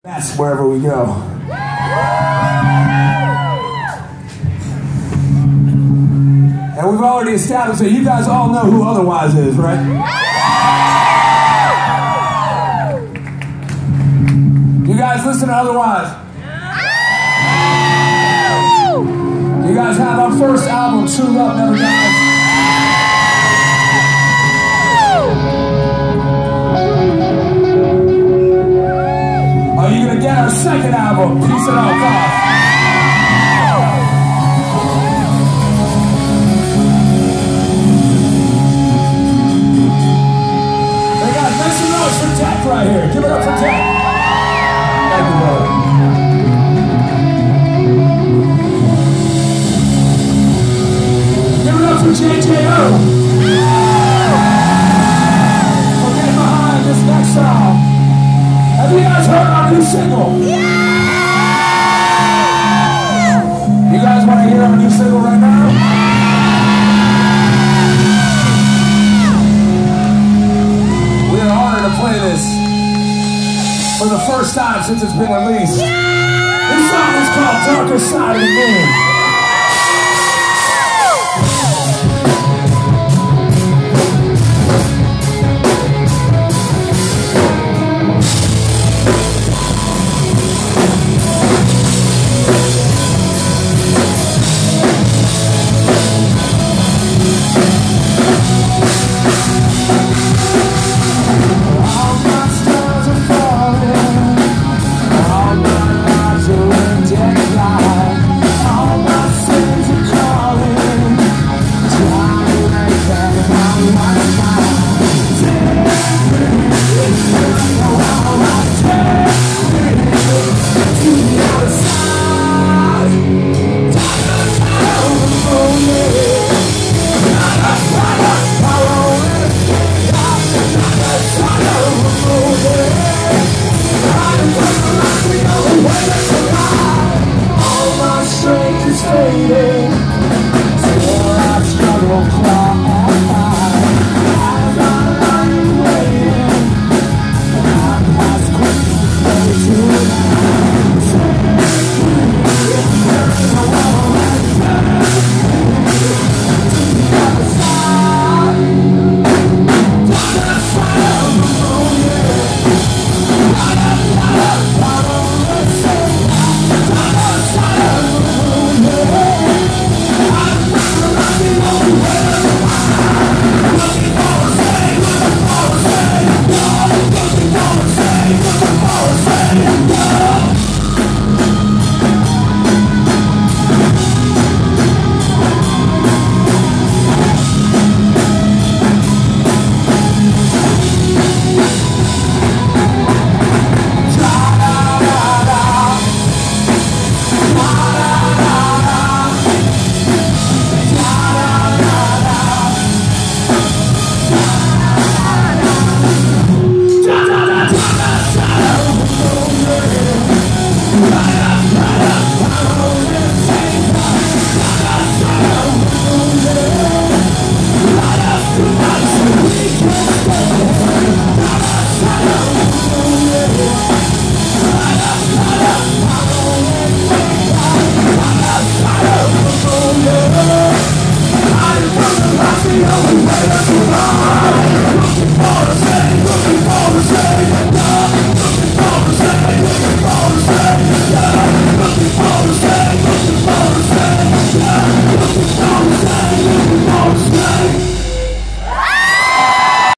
That's wherever we go. And we've already established that you guys all know who Otherwise is, right? You guys listen to Otherwise. You guys have our first album, True Love Never Dies. Are you gonna get our second album, Peace at All Costs? Hey guys, make some noise for Tech right here. Give it up for Tech. Thank you, brother. Give it up for JJO. For getting behind this next song. Have you guys heard our new single? Yeah! You guys want to hear our new single right now? We are honored to play this for the first time since it's been released. This song is called Darker Side of the Moon.